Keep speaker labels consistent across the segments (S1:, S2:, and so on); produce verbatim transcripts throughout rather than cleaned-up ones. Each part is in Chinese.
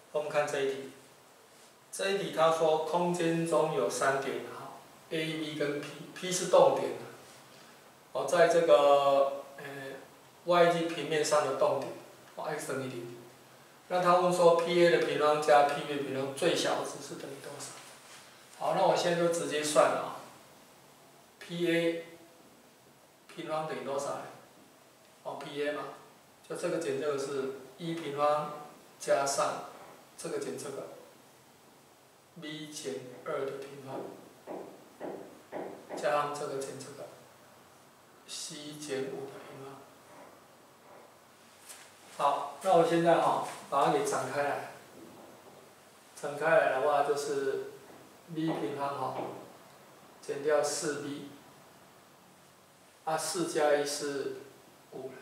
S1: 我们看这一题，这一题他说空间中有三点哈 ，A、B 跟 P，P 是动点，哦，在这个呃 Y Z 平面上的动点，哦 x 等于零。那他问说 P A 的平方加 P B 的平方最小值是等于多少？好，那我现在就直接算了啊。P A 平方等于多少呢？哦 ，P A 嘛，就这个减这个是一平方加上这个减这个 b 减二的平方，加上这个减这个 c 减五的平方。好，那我现在哈把它给展开来，展开来的话就是 b 平方哈减掉四 b， 啊四加一是五了，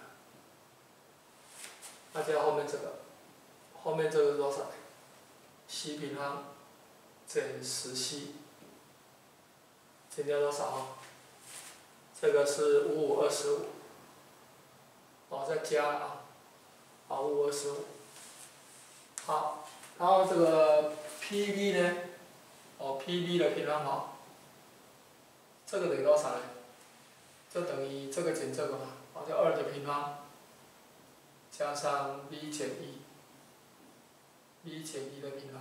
S1: 那加后面这个，后面这个是多少 ？c 平方减十 c， 减掉多少啊？这个是五五二十五，哦再加啊，好五二十五，好，然后这个 P B 呢？哦 P B 的平方好，这个等于多少呢？这等于这个减这个嘛，哦就二的平方加上 b 减一 ，b 减一的平方，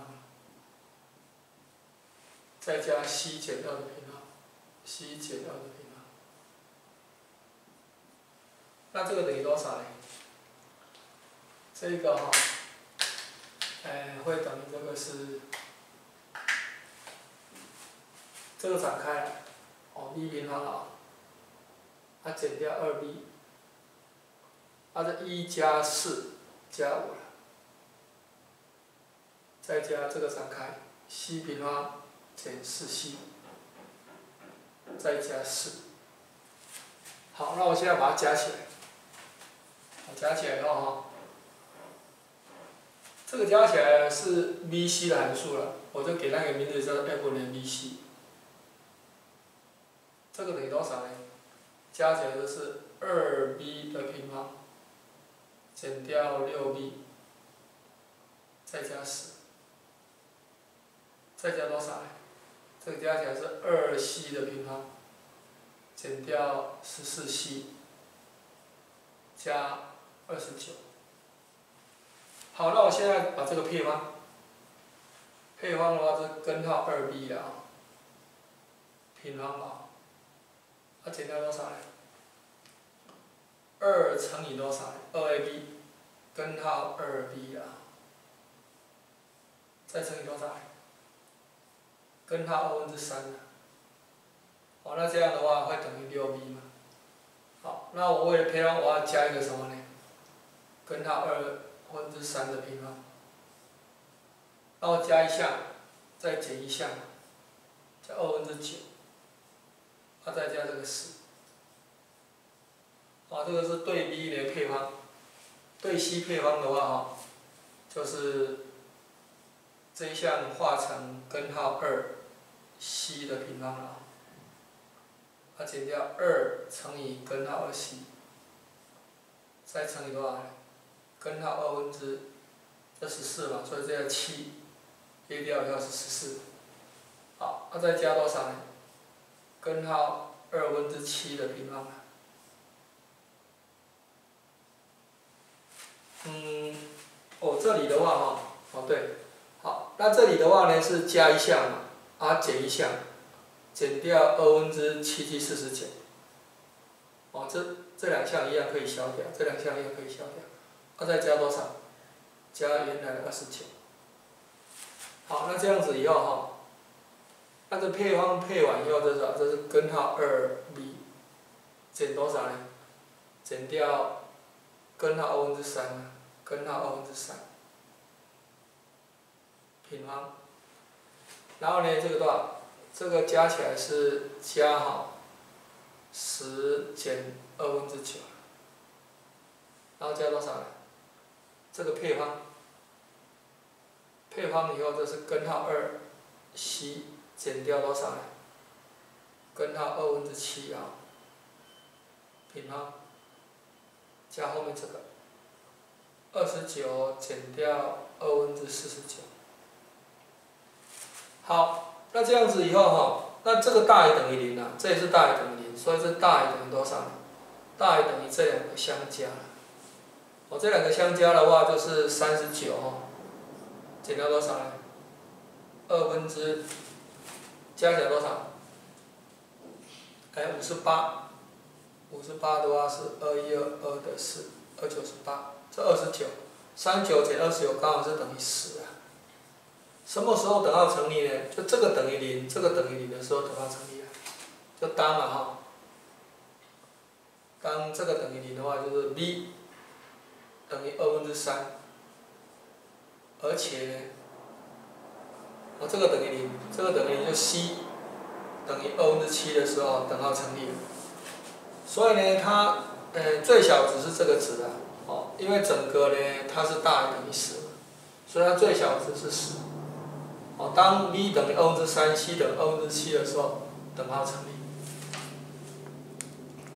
S1: 再加 c 减二的平方 ，c 减二的平方，那这个等于多少呢？这个哈、哦，哎会等于这个是这个展开，哦 b 平方啊，它减掉二 b。它是一加四加五了，再加这个展开 c 平方减四 c， 再加四。好，那我现在把它加起来。我加起来的话哈，这个加起来是 b c 的函数了，我就给那个名字叫 f 等于 b c。这个等于多少呢？加起来就是二 b 的平方。减掉六 b， 再加十，再加多少呢？这个加起来是二 c 的平方，减掉十四 c， 加二十九。好，那我现在把这个配方，配方的话是根号二 b 的啊，平方啊，它减掉多少呢？二乘以多少？二 a b， 根号二 b 啊，再乘以多少？根号二分之三。好，那这样的话会等于六 b 嘛？好，那我为了配方，我要加一个什么呢？根号二分之三的平方。那我加一项，再减一项，加二分之九，那再加这个十。啊，这个是对 b 的配方，对 c 配方的话哈，就是这一项化成根号二 c 的平方了，它减掉二乘以根号二 c， 再乘以多少？根号二分之这十四嘛，所以这个七约掉以后是十四。好，那再加多少呢？根号二分之七的平方。嗯，哦，这里的话哈，哦对，好，那这里的话呢是加一项嘛，啊减一项，减掉二分之七七四十九，哦这这两项一样可以消掉，这两项一样可以消掉，那、啊、再加多少？加原来的二十九。好，那这样子以后哈，那这配方配完以后这是啥？这是根号二 b， 减多少呢？减掉根号二分之三。根号二分之三平方，然后呢，这个多少？这个加起来是加好十减二分之九，然后加多少呢？这个配方，配方以后这是根号二 c 减掉多少呢？根号二分之七啊，平方，加后面这个。 二十九减掉二分之四十九。好，那这样子以后哈，那这个大于等于零啊，这也是大于等于零，所以这大于等于多少？大于等于这两个相加。哦，这两个相加的话就是三十九哦，减掉多少呢？二分之加起来多少？哎，五十八。五十八的话是二一二二的四，二九十八，这二十九，三十九减二十九刚好是等于十啊。什么时候等号成立呢？就这个等于零，这个等于零的时候等号成立啊。就当嘛哈，当这个等于零的话，就是 b 等于二分之三，而且呢，哦这个等于零，这个等于零就 c 等于二分之七的时候等号成立了。所以呢，它呃最小值是这个值啊，哦，因为整个呢它是大于等于十，所以它最小值是十。哦，当 b 等于二分之三 ，c 等于二分之七的时候，等号成立。